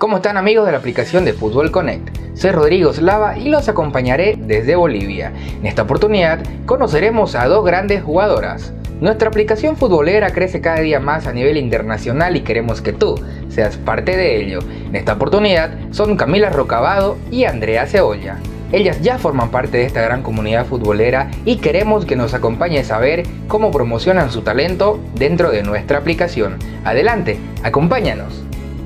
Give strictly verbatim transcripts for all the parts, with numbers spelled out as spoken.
¿Cómo están, amigos de la aplicación de Fútbol Connect? Soy Rodrigo Slava y los acompañaré desde Bolivia. En esta oportunidad conoceremos a dos grandes jugadoras. Nuestra aplicación futbolera crece cada día más a nivel internacional y queremos que tú seas parte de ello. En esta oportunidad son Camila Rocabado y Andrea Cebolla. Ellas ya forman parte de esta gran comunidad futbolera y queremos que nos acompañes a ver cómo promocionan su talento dentro de nuestra aplicación. Adelante, acompáñanos.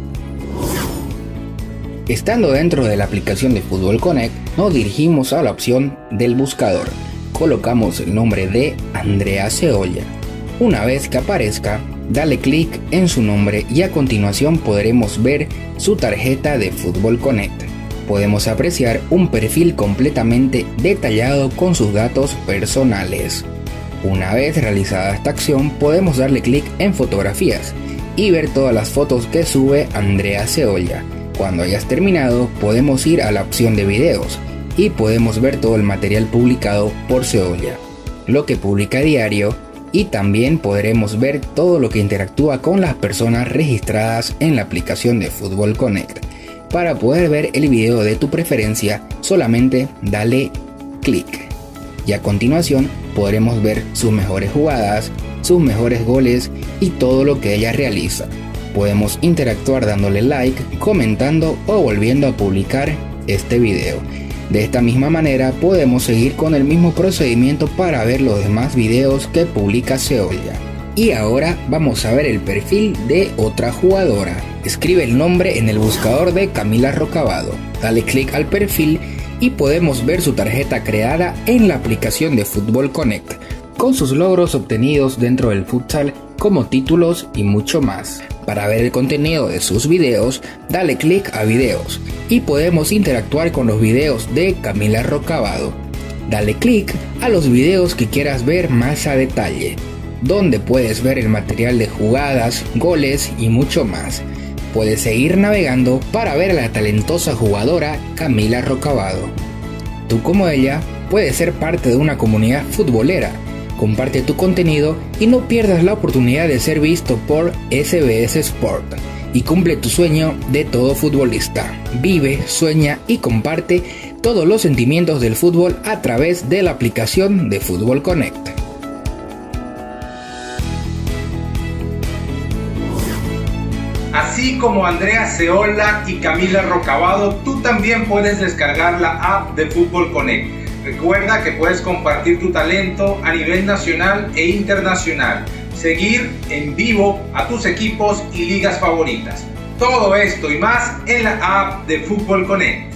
Estando dentro de la aplicación de Fútbol Connect, nos dirigimos a la opción del buscador. Colocamos el nombre de Andrea Cebolla. Una vez que aparezca, dale clic en su nombre y a continuación podremos ver su tarjeta de Fútbol Connect. Podemos apreciar un perfil completamente detallado con sus datos personales. Una vez realizada esta acción, podemos darle clic en fotografías y ver todas las fotos que sube Andrea Cebolla. Cuando hayas terminado, podemos ir a la opción de videos y podemos ver todo el material publicado por Cebolla, lo que publica a diario, y también podremos ver todo lo que interactúa con las personas registradas en la aplicación de Fútbol Connect. Para poder ver el video de tu preferencia, solamente dale clic y a continuación podremos ver sus mejores jugadas, sus mejores goles y todo lo que ella realiza. Podemos interactuar dándole like, comentando o volviendo a publicar este video. De esta misma manera podemos seguir con el mismo procedimiento para ver los demás videos que publica Cebolla. Y ahora vamos a ver el perfil de otra jugadora. Escribe el nombre en el buscador de Camila Rocabado. Dale clic al perfil y podemos ver su tarjeta creada en la aplicación de Fútbol Connect, con sus logros obtenidos dentro del futsal como títulos y mucho más. Para ver el contenido de sus videos, dale clic a videos y podemos interactuar con los videos de Camila Rocabado. Dale clic a los videos que quieras ver más a detalle, donde puedes ver el material de jugadas, goles y mucho más. Puedes seguir navegando para ver a la talentosa jugadora Camila Rocabado. Tú, como ella, puedes ser parte de una comunidad futbolera. Comparte tu contenido y no pierdas la oportunidad de ser visto por S B S Sport y cumple tu sueño de todo futbolista. Vive, sueña y comparte todos los sentimientos del fútbol a través de la aplicación de Fútbol Connect. Así como Andrea Cebolla y Camila Rocabado, tú también puedes descargar la app de Fútbol Connect. Recuerda que puedes compartir tu talento a nivel nacional e internacional, seguir en vivo a tus equipos y ligas favoritas. Todo esto y más en la app de Fútbol Connect.